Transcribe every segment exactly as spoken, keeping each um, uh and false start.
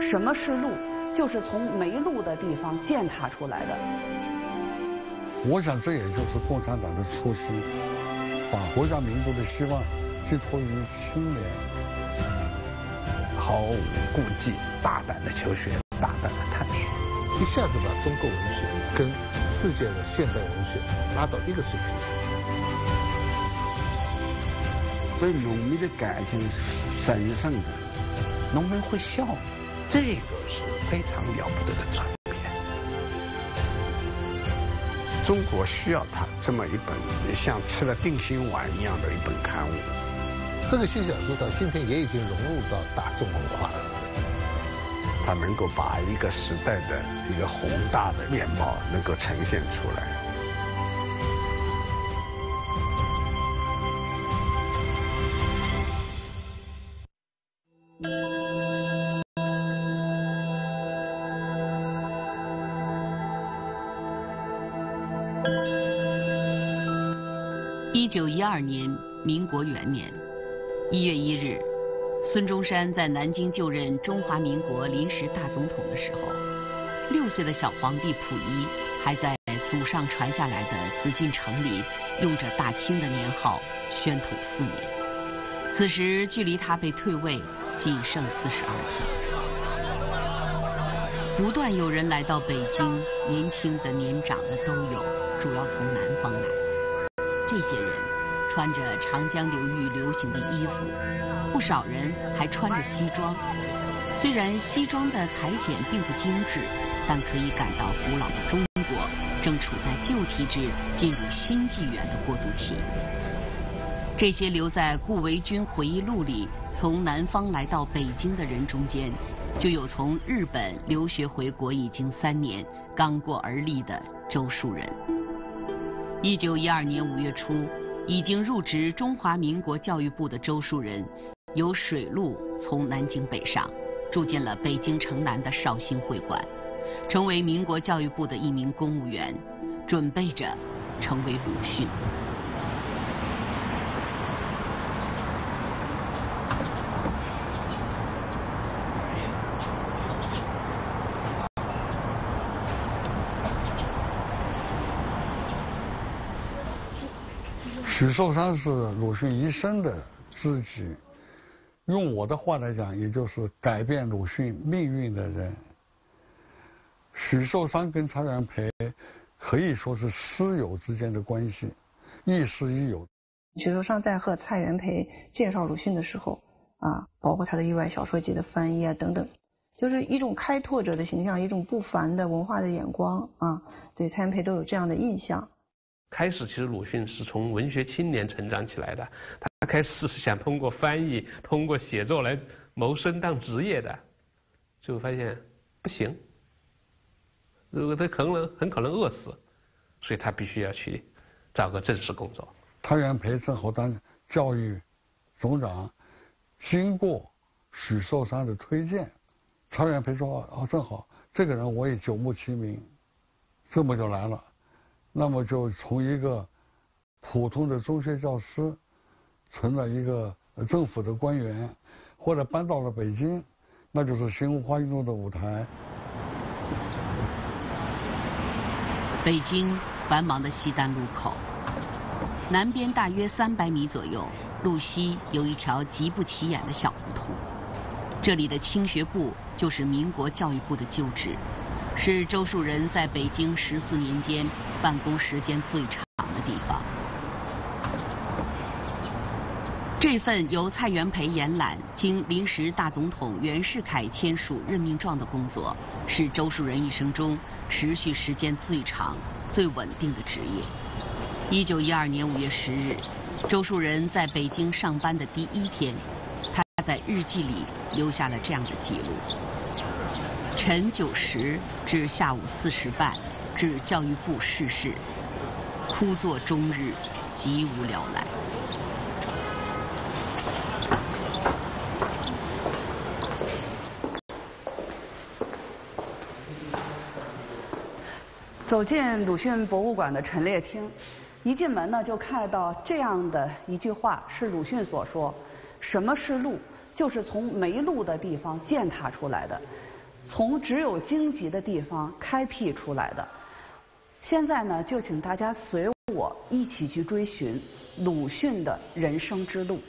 什么是路？就是从没路的地方践踏出来的。 我想这也就是共产党的初心，把国家民族的希望寄托于青年， 毫无顾忌，大胆的求学，大胆的探索， 一下子把中国文学跟世界的现代文学拉到一个水平上。 对农民的感情是神圣的，农民会笑，这个是非常了不得的转变。中国需要它这么一本像吃了定心丸一样的一本刊物。 这个新小说到今天也已经融入到大众文化了。 它能够把一个时代的一个宏大的面貌能够呈现出来。 一九一二年，民国元年一月一日，孙中山在南京就任中华民国临时大总统的时候，六岁的小皇帝溥仪还在祖上传下来的紫禁城里，用着大清的年号宣统四年。此时距离他被退位仅剩四十二天。不断有人来到北京，年轻的、年长的都有，主要从南方来。这些人穿着长江流域流行的衣服，不少人还穿着西装。虽然西装的裁剪并不精致，但可以感到古老的中国正处在旧体制进入新纪元的过渡期。这些留在顾维钧回忆录里从南方来到北京的人中间，就有从日本留学回国已经三年、刚过而立的周树人。一九一二年五月初，已经入职中华民国教育部的周树人，由水路从南京北上，住进了北京城南的绍兴会馆，成为民国教育部的一名公务员，准备着成为鲁迅。 许寿山是鲁迅一生的知己，用我的话来讲，也就是改变鲁迅命运的人。许寿山跟蔡元培可以说是师友之间的关系，亦师亦友。 许寿山在和蔡元培介绍鲁迅的时候啊，包括他的意外小说集的翻译啊等等，就是一种开拓者的形象，一种不凡的文化的眼光啊，对蔡元培都有这样的印象。 开始其实鲁迅是从文学青年成长起来的，他开始是想通过翻译、通过写作来谋生当职业的，最后发现不行，如果他可能很可能饿死，所以他必须要去找个正式工作。 蔡元培正好当教育总长，经过许寿山的推荐，蔡元培说：“哦，正好这个人我也久慕其名，这么就来了。”那么就从一个普通的中学教师，成了一个政府的官员，后来搬到了北京，那就是新文化运动的舞台。 北京繁忙的西单路口，南边大约三百米左右，路西有一条极不起眼的小胡同，这里的清学部就是民国教育部的旧址。是周树人在北京十四年间办公时间最长的地方。这份由蔡元培延揽、经临时大总统袁世凯签署任命状的工作，是周树人一生中持续时间最长、最稳定的职业。一九一二年五月十日，周树人在北京上班的第一天，他在日记里留下了这样的记录。晨九时至下午四时半，至教育部事事，枯坐终日，极无聊赖。 走进鲁迅博物馆的陈列厅，一进门呢就看到这样的一句话，是鲁迅所说：“什么是路？就是从没路的地方践踏出来的。” 从只有荆棘的地方开辟出来的。现在呢，就请大家随我一起去追寻鲁迅的人生之路。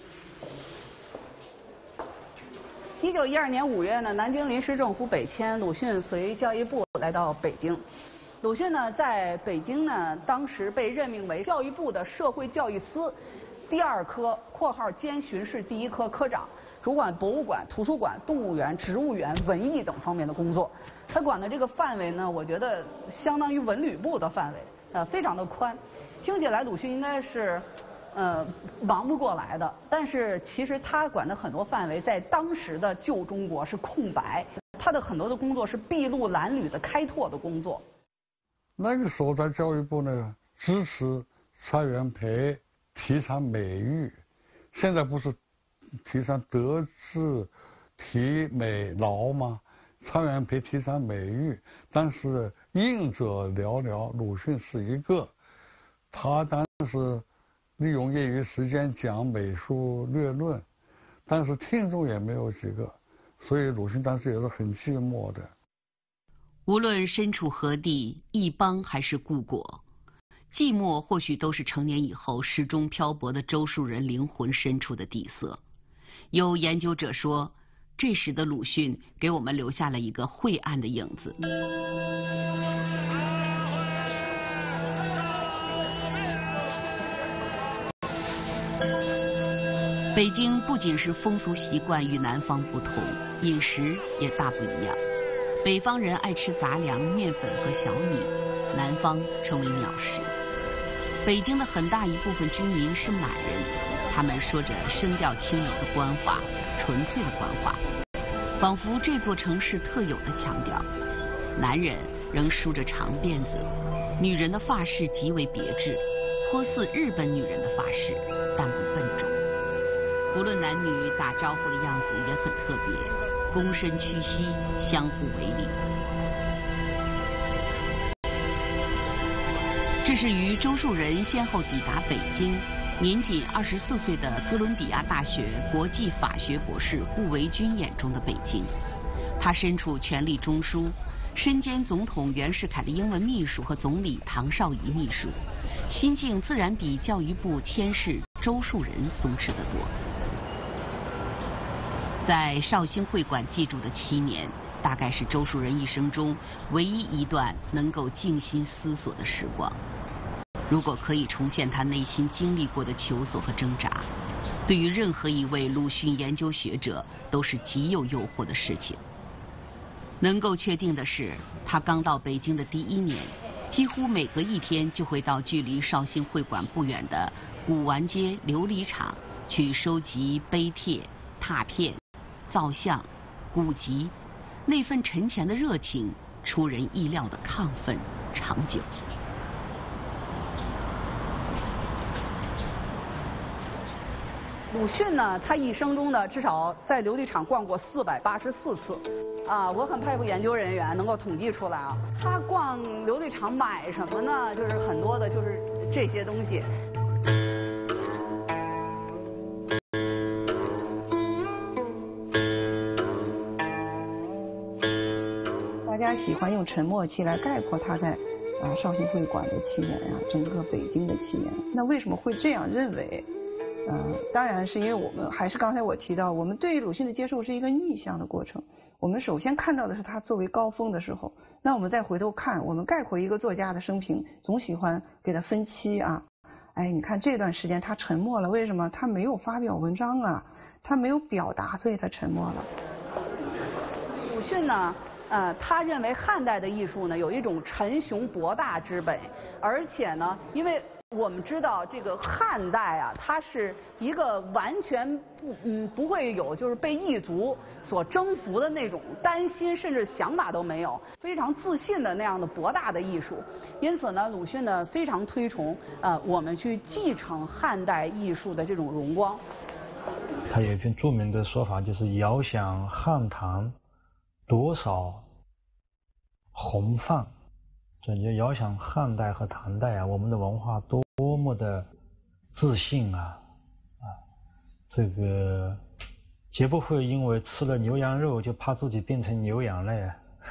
一九一二年五月呢，南京临时政府北迁，鲁迅随教育部来到北京。鲁迅呢，在北京呢，当时被任命为教育部的社会教育司第二科（括号兼巡视第一科）科长，主管博物馆、图书馆、动物园、植物园、文艺等方面的工作。他管的这个范围呢，我觉得相当于文旅部的范围，呃，非常的宽。听起来鲁迅应该是，呃，忙不过来的。但是其实他管的很多范围，在当时的旧中国是空白，他的很多的工作是筚路蓝缕的开拓的工作。 那个时候在教育部呢，支持蔡元培提倡美育，现在不是提倡德智体美劳吗？蔡元培提倡美育，但是应者寥寥，鲁迅是一个。他当时利用业余时间讲美术略论，但是听众也没有几个，所以鲁迅当时也是很寂寞的。 无论身处何地，异邦还是故国，寂寞或许都是成年以后始终漂泊的周树人灵魂深处的底色。有研究者说，这时的鲁迅给我们留下了一个晦暗的影子。北京不仅是风俗习惯与南方不同，饮食也大不一样。北方人爱吃杂粮、面粉和小米，南方称为鸟食。北京的很大一部分居民是满人，他们说着声调轻柔的官话，纯粹的官话，仿佛这座城市特有的腔调。男人仍梳着长辫子，女人的发饰极为别致，颇似日本女人的发饰，但不笨重。无论男女打招呼的样子也很特别，躬身屈膝，相互为礼。这是于周树人先后抵达北京，年仅二十四岁的哥伦比亚大学国际法学博士顾维钧眼中的北京。他身处权力中枢，身兼总统袁世凯的英文秘书和总理唐绍仪秘书，心境自然比教育部监事周树人松弛得多。在绍兴会馆记住的七年，大概是周树人一生中唯一一段能够静心思索的时光。如果可以重现他内心经历过的求索和挣扎，对于任何一位鲁迅研究学者都是极有诱惑的事情。能够确定的是，他刚到北京的第一年，几乎每隔一天就会到距离绍兴会馆不远的古玩街琉璃厂去收集碑帖、拓片、造像、古籍，那份沉潜的热情，出人意料的亢奋长久。 鲁迅呢，他一生中呢，至少在琉璃厂逛过四百八十四次，啊，我很佩服研究人员能够统计出来啊。他逛琉璃厂买什么呢？就是很多的，就是这些东西。 大家喜欢用沉默期来概括他在啊绍兴会馆的七年啊，整个北京的七年。那为什么会这样认为？呃，当然是因为我们还是刚才我提到，我们对于鲁迅的接受是一个逆向的过程。我们首先看到的是他作为高峰的时候，那我们再回头看，我们概括一个作家的生平，总喜欢给他分期啊。哎，你看这段时间他沉默了，为什么？他没有发表文章啊，他没有表达，所以他沉默了。 鲁迅呢？呃，他认为汉代的艺术呢有一种沉雄博大之美，而且呢，因为我们知道这个汉代啊，它是一个完全不嗯不会有就是被异族所征服的那种担心，甚至想法都没有，非常自信的那样的博大的艺术。因此呢，鲁迅呢非常推崇呃我们去继承汉代艺术的这种荣光。 他有一篇著名的说法，就是遥想汉唐多少洪放，就你遥想汉代和唐代啊，我们的文化多么的自信啊啊，这个绝不会因为吃了牛羊肉就怕自己变成牛羊了呀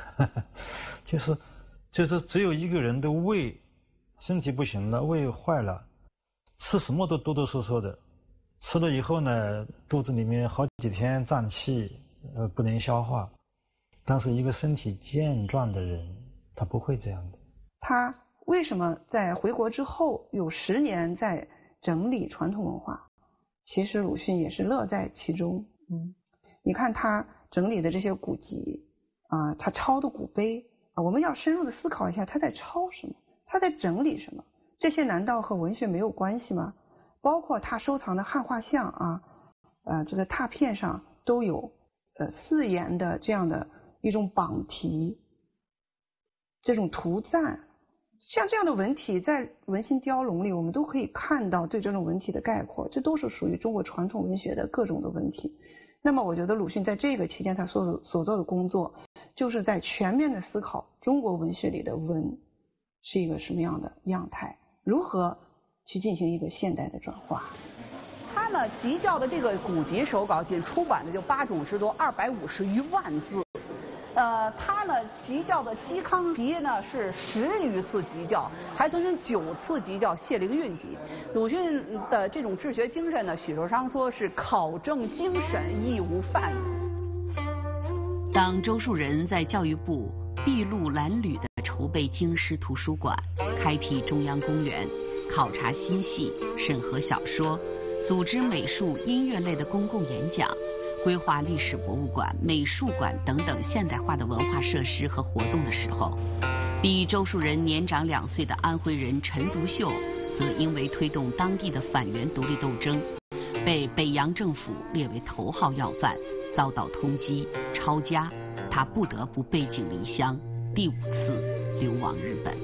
就是就是只有一个人的胃身体不行了，胃坏了，吃什么都哆哆嗦嗦的，吃了以后呢，肚子里面好几天胀气，呃，不能消化。但是一个身体健壮的人，他不会这样的。 他为什么在回国之后有十年在整理传统文化？其实鲁迅也是乐在其中。嗯，你看他整理的这些古籍啊，他抄的古碑啊，我们要深入的思考一下，他在抄什么？他在整理什么？这些难道和文学没有关系吗？包括他收藏的汉画像啊，呃，这个拓片上都有呃四言的这样的一种榜题，这种图赞，像这样的文体在文心雕龙里，我们都可以看到对这种文体的概括，这都是属于中国传统文学的各种的文体。那么我觉得鲁迅在这个期间他所所做的工作，就是在全面的思考中国文学里的文是一个什么样的样态，如何去进行一个现代的转化。 他呢集教的这个古籍手稿仅出版的就八种之多，二百五十余万字。呃，他呢集教的嵇康集呢是十余次集教，还曾经九次集教谢灵运集。鲁迅的这种治学精神呢，许寿裳说是考证精神亦无犯语。 当周树人在教育部筚路蓝缕的筹备京师图书馆，开辟中央公园，考察新戏，审核小说，组织美术、音乐类的公共演讲，规划历史博物馆、美术馆等等现代化的文化设施和活动的时候，比周树人年长两岁的安徽人陈独秀，则因为推动当地的反元独立斗争，被北洋政府列为头号要犯，遭到通缉、抄家，他不得不背井离乡，第五次流亡日本。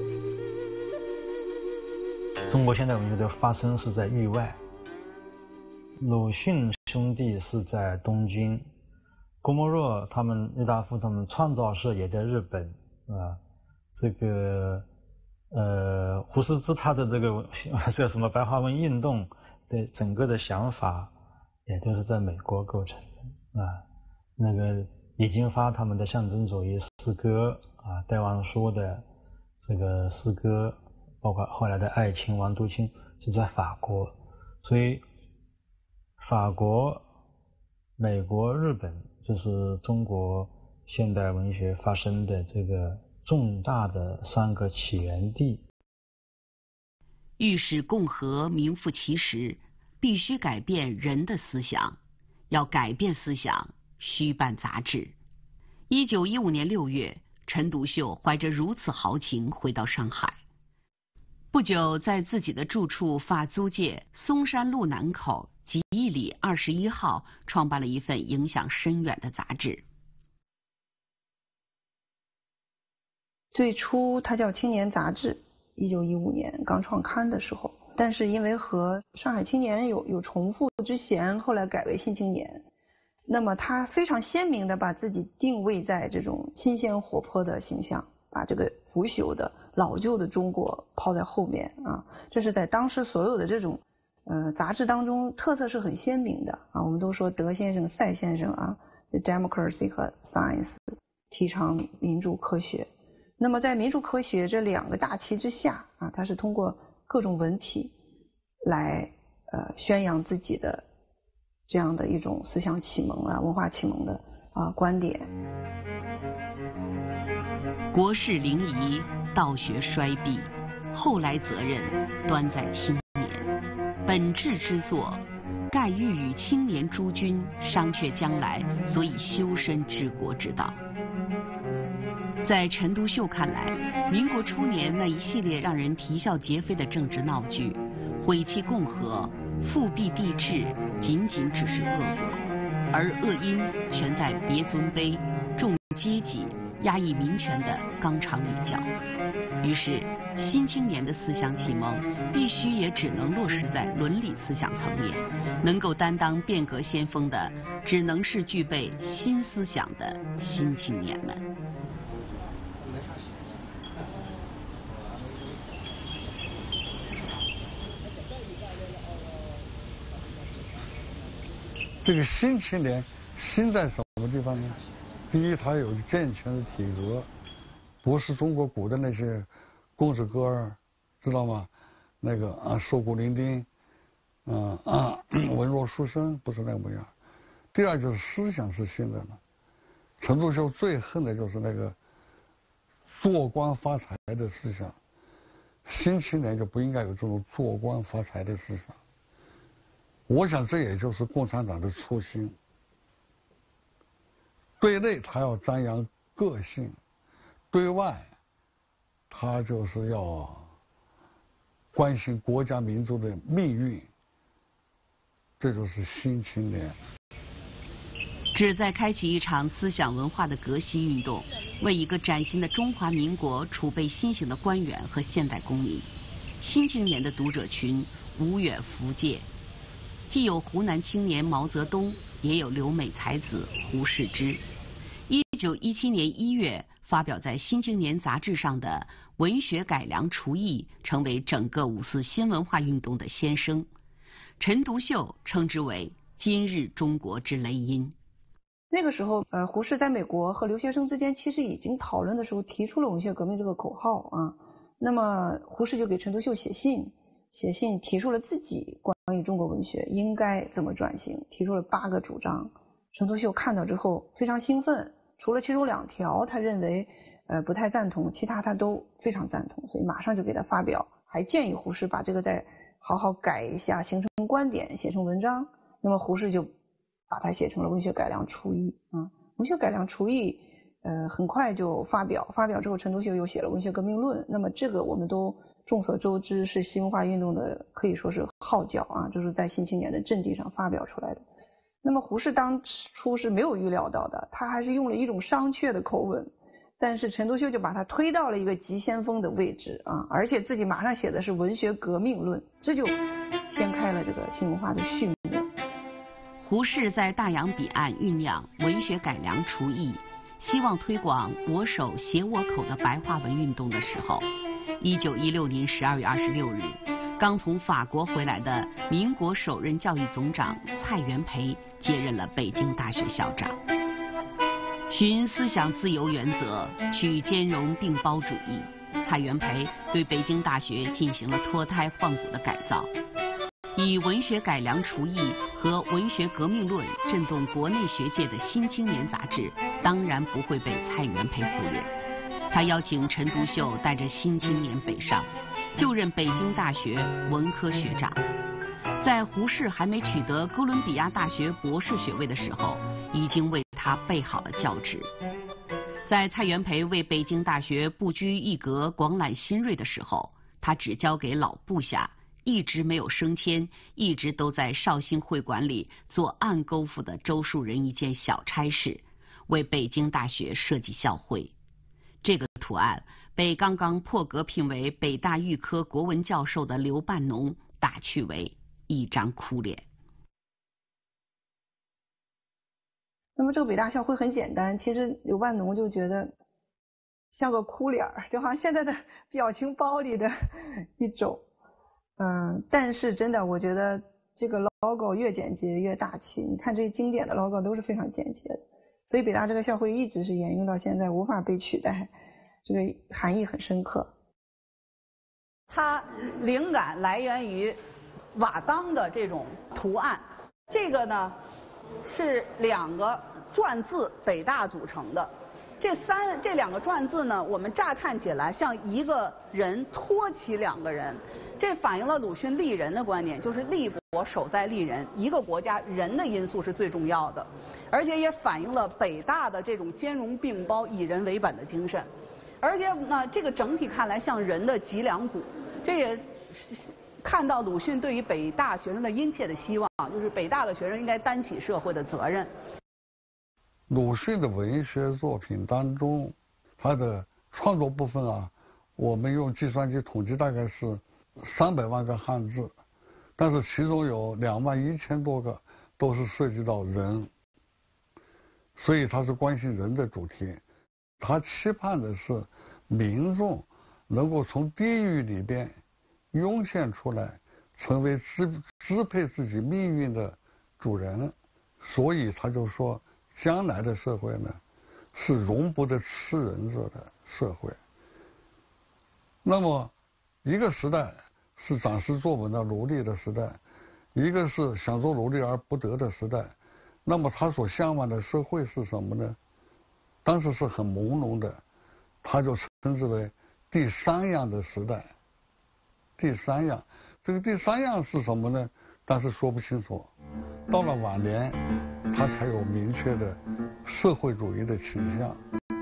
中国现代文学的发生是在域外，鲁迅兄弟是在东京，郭沫若他们、郁达夫他们创造社也在日本啊，这个呃胡适之他的这个叫什么白话文运动的整个的想法也都是在美国构成的啊。那个李金发他们的象征主义诗歌啊，戴望舒的这个诗歌，包括后来的艾青、王都清是在法国，所以法国、美国、日本就是中国现代文学发生的这个重大的三个起源地。 欲使共和名副其实，必须改变人的思想。要改变思想，需办杂志。一九一五年六月，陈独秀怀着如此豪情回到上海。不久，在自己的住处法租界松山路南口集义里二十一号创办了一份影响深远的杂志。 最初它叫《青年杂志》，一九一五年刚创刊的时候，但是因为和上海青年有有重复之嫌，后来改为新青年。那么它非常鲜明地把自己定位在这种新鲜活泼的形象，把这个腐朽的老旧的中国抛在后面啊，这是在当时所有的这种呃杂志当中特色是很鲜明的啊。我们都说德先生、赛先生啊 ，democracy 和 science 提倡民主科学。那么在民主科学这两个大旗之下啊，它是通过各种文体来呃宣扬自己的这样的一种思想启蒙啊、文化启蒙的啊观点。 国事临沂，道学衰敝，后来责任端在青年。本志之作，盖欲与青年诸君商榷将来，所以修身治国之道。在陈独秀看来，民国初年那一系列让人啼笑皆非的政治闹剧，毁弃共和、复辟帝制，仅仅只是恶果，而恶因全在别尊卑、重阶级、压抑民权的纲常礼教。于是新青年的思想启蒙必须也只能落实在伦理思想层面，能够担当变革先锋的只能是具备新思想的新青年们。 这个新青年新在什么地方呢？ 第一，他有健全的体格，不是中国古的那些公子哥儿，知道吗？那个啊，瘦骨伶仃，啊啊，文弱书生，不是那个模样。第二就是思想是新的了。陈独秀最恨的就是那个做官发财的思想，新青年就不应该有这种做官发财的思想。我想这也就是共产党的初心。对内他要张扬个性，对外他就是要关心国家民族的命运，这就是新青年。 旨在开启一场思想文化的革新运动，为一个崭新的中华民国储备新型的官员和现代公民。新青年的读者群无远弗届，既有湖南青年毛泽东，也有留美才子胡适之。一九一七年一月发表在《新青年》杂志上的文学改良刍议，成为整个五四新文化运动的先声。陈独秀称之为今日中国之雷音。 那个时候，呃，胡适在美国和留学生之间其实已经讨论的时候提出了文学革命这个口号啊。那么胡适就给陈独秀写信，写信提出了自己关于中国文学应该怎么转型，提出了八个主张。陈独秀看到之后非常兴奋，除了其中两条他认为呃不太赞同，其他他都非常赞同，所以马上就给他发表，还建议胡适把这个再好好改一下，形成观点，写成文章。那么胡适就把它写成了《文学改良刍议》啊，《文学改良刍议》呃很快就发表，发表之后陈独秀又写了《文学革命论》。那么这个我们都众所周知，是新文化运动的可以说是号角啊，就是在新青年的阵地上发表出来的。那么胡适当初是没有预料到的，他还是用了一种商榷的口吻，但是陈独秀就把他推到了一个急先锋的位置啊，而且自己马上写的是《文学革命论》，这就掀开了这个新文化的序幕。 胡适在大洋彼岸酝酿文学改良刍议，希望推广我手写我口的白话文运动的时候，一九一六年十二月二十六日，刚从法国回来的民国首任教育总长蔡元培接任了北京大学校长。循思想自由原则，取兼容并包主义，蔡元培对北京大学进行了脱胎换骨的改造。以文学改良刍议和文学革命论震动国内学界的新青年杂志，当然不会被蔡元培忽略。他邀请陈独秀带着新青年北上，就任北京大学文科学长。在胡适还没取得哥伦比亚大学博士学位的时候，已经为他备好了教职。在蔡元培为北京大学不拘一格、广揽新锐的时候，他只交给老部下，一直没有升迁，一直都在绍兴会馆里做暗沟府的周树人一件小差事，为北京大学设计校徽。这个图案被刚刚破格聘为北大预科国文教授的刘半农打趣为一张哭脸。 那么这个北大校徽很简单，其实刘半农就觉得像个哭脸儿，就好像现在的表情包里的一种。嗯，但是真的，我觉得这个 logo 越简洁越大气。你看这些经典的 logo 都是非常简洁的，所以北大这个校徽一直是沿用到现在，无法被取代。这个含义很深刻。 它灵感来源于瓦当的这种图案，这个呢是两个篆字北大组成的。这三这两个篆字呢，我们乍看起来像一个人托起两个人，这反映了鲁迅立人的观点，就是立国守在立人，一个国家人的因素是最重要的，而且也反映了北大的这种兼容并包、以人为本的精神。而且呢，这个整体看来像人的脊梁骨，这也看到鲁迅对于北大学生的殷切的希望，就是北大的学生应该担起社会的责任。 鲁迅的文学作品当中，他的创作部分啊，我们用计算机统计大概是三百万个汉字，但是其中有两万一千多个都是涉及到人，所以他是关心人的主题。他期盼的是民众能够从地狱里边涌现出来，成为支支配自己命运的主人。所以他就说，将来的社会呢， 是容不得吃人者的社会。那么，一个时代是长诗作文的奴隶的时代，一个是想做奴隶而不得的时代。那么他所向往的社会是什么呢？当时是很朦胧的，他就称之为第三样的时代。第三样，这个第三样是什么呢？但是说不清楚。到了晚年，他才有明确的社会主义的倾向。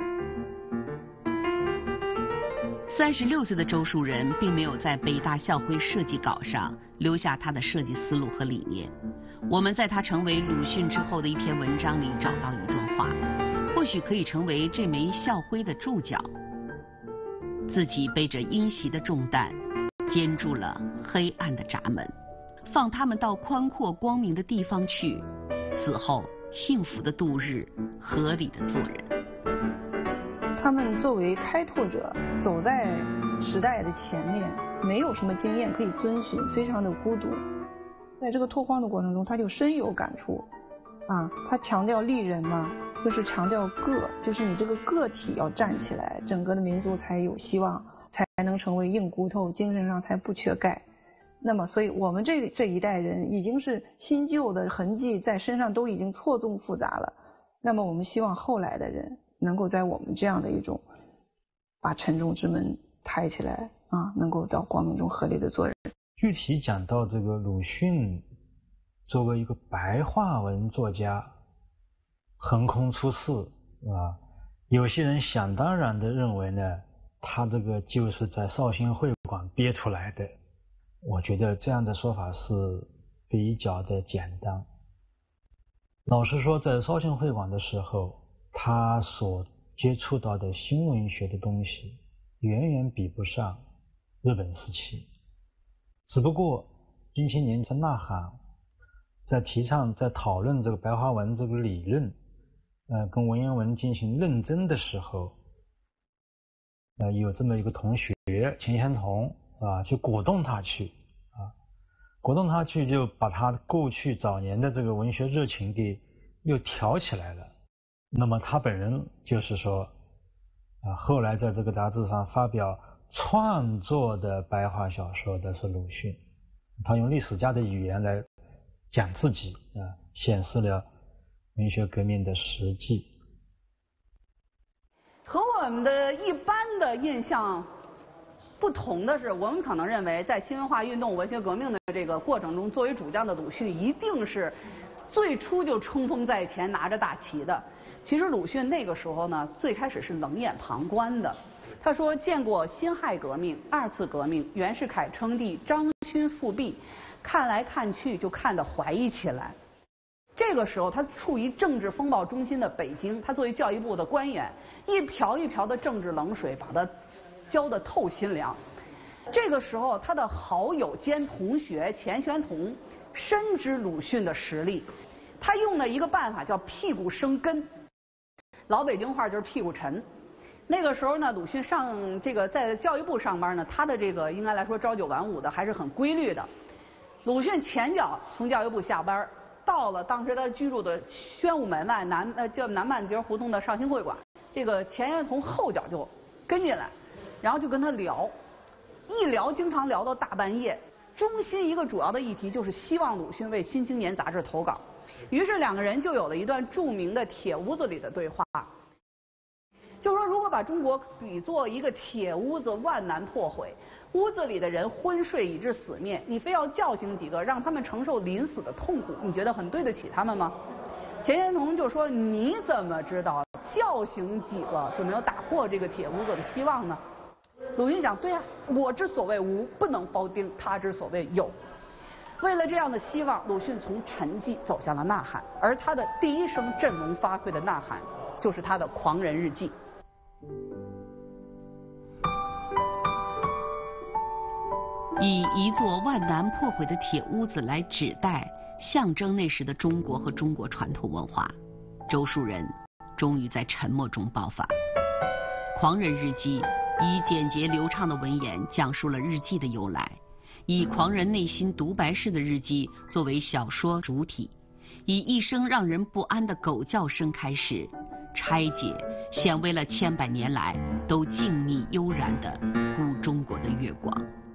三十六岁的周树人并没有在北大校徽设计稿上留下他的设计思路和理念。我们在他成为鲁迅之后的一篇文章里找到一段话，或许可以成为这枚校徽的注脚。自己背着阴袭的重担，坚住了黑暗的闸门，放他们到宽阔光明的地方去，死后幸福的度日，合理的做人。 他们作为开拓者，走在时代的前面，没有什么经验可以遵循，非常的孤独。在这个拓荒的过程中，他就深有感触。啊，他强调立人嘛，就是强调个，就是你这个个体要站起来，整个的民族才有希望，才能成为硬骨头，精神上才不缺钙。那么，所以我们这这一代人已经是新旧的痕迹在身上都已经错综复杂了。那么，我们希望后来的人能够在我们这样的一种把沉重之门抬起来啊，能够到光明中合理的做人。 具体讲到这个鲁迅作为一个白话文作家横空出世啊，有些人想当然的认为呢，他这个就是在绍兴会馆憋出来的。我觉得这样的说法是比较的简单。老实说，在绍兴会馆的时候，他所接触到的新文学的东西远远比不上日本时期。只不过近些年在呐喊，在提倡，在讨论这个白话文这个理论，呃，跟文言文进行认真的时候，呃，有这么一个同学钱玄同啊，去鼓动他去啊，鼓动他去，就把他过去早年的这个文学热情给又挑起来了。那么他本人就是说，啊，后来在这个杂志上发表创作的白话小说的是鲁迅，他用历史家的语言来讲自己啊，显示了文学革命的实际。 和我们的一般的印象不同的是，我们可能认为在新文化运动、文学革命的这个过程中，作为主将的鲁迅一定是最初就冲锋在前，拿着大旗的。其实鲁迅那个时候呢，最开始是冷眼旁观的。他说见过辛亥革命、二次革命，袁世凯称帝，张勋复辟，看来看去就看得怀疑起来。这个时候他处于政治风暴中心的北京，他作为教育部的官员，一瓢一瓢的政治冷水把他浇得透心凉。这个时候他的好友兼同学钱玄同深知鲁迅的实力，他用的一个办法叫屁股生根，老北京话就是屁股沉。那个时候呢，鲁迅上这个在教育部上班呢，他的这个应该来说朝九晚五的还是很规律的。鲁迅前脚从教育部下班，到了当时他居住的宣武门外南呃叫南半截胡同的绍兴会馆，这个钱玄同后脚就跟进来，然后就跟他聊，一聊经常聊到大半夜。中心一个主要的议题就是希望鲁迅为《新青年》杂志投稿，于是两个人就有了一段著名的铁屋子里的对话。就说如果把中国比作一个铁屋子，万难破毁，屋子里的人昏睡以致死灭，你非要叫醒几个，让他们承受临死的痛苦，你觉得很对得起他们吗？钱玄同就说：“你怎么知道叫醒几个就没有打破这个铁屋子的希望呢？”鲁迅讲：“对啊，我之所谓无，不能否定他之所谓有。”为了这样的希望，鲁迅从沉寂走向了呐喊，而他的第一声振聋发聩的呐喊，就是他的《狂人日记》。 以一座万难破毁的铁屋子来指代，象征那时的中国和中国传统文化，周树人终于在沉默中爆发。《狂人日记》以简洁流畅的文言讲述了日记的由来，以狂人内心独白式的日记作为小说主体，以一声让人不安的狗叫声开始， 拆解，显微了千百年来都静谧悠然的古中国的月光。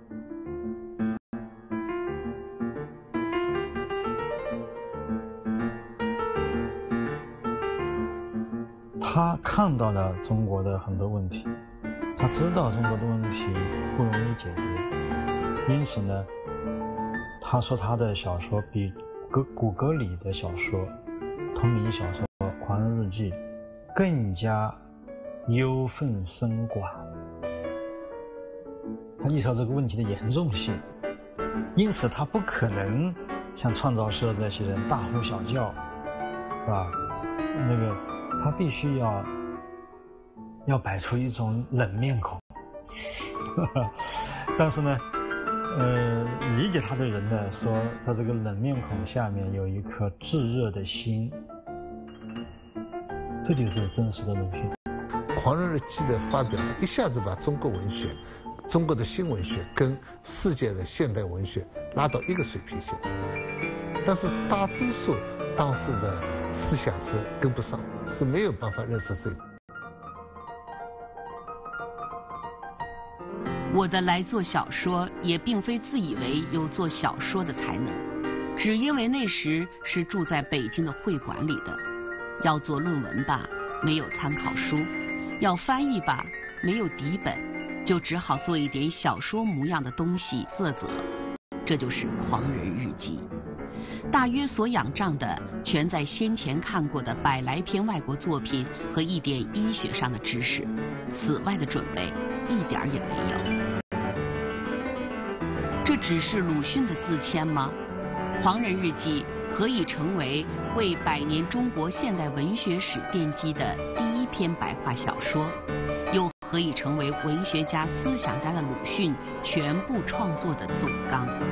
他看到了中国的很多问题，他知道中国的问题不容易解决，因此呢，他说他的小说比谷谷歌里的小说、同名小说《狂人日记》更加忧愤深寡。他意识到这个问题的严重性，因此他不可能像创造社这些人大呼小叫，是吧？那个他必须要要摆出一种冷面孔。但是呢，呃，理解他的人呢说，在这个冷面孔下面有一颗炙热的心，这就是真实的鲁迅。 《狂人日记》的发表，一下子把中国文学、中国的新文学跟世界的现代文学拉到一个水平线上，但是大多数当时的思想是跟不上，是没有办法认识这个。 我的来做小说也并非自以为有做小说的才能，只因为那时是住在北京的会馆里的，要做论文吧，没有参考书；要翻译吧，没有底本，就只好做一点小说模样的东西啧啧。这就是《狂人日记》，大约所仰仗的全在先前看过的百来篇外国作品和一点医学上的知识，此外的准备一点儿也没有。这只是鲁迅的自谦吗？《狂人日记》何以成为为百年中国现代文学史奠基的第一篇白话小说？又何以成为文学家、思想家的鲁迅全部创作的总纲？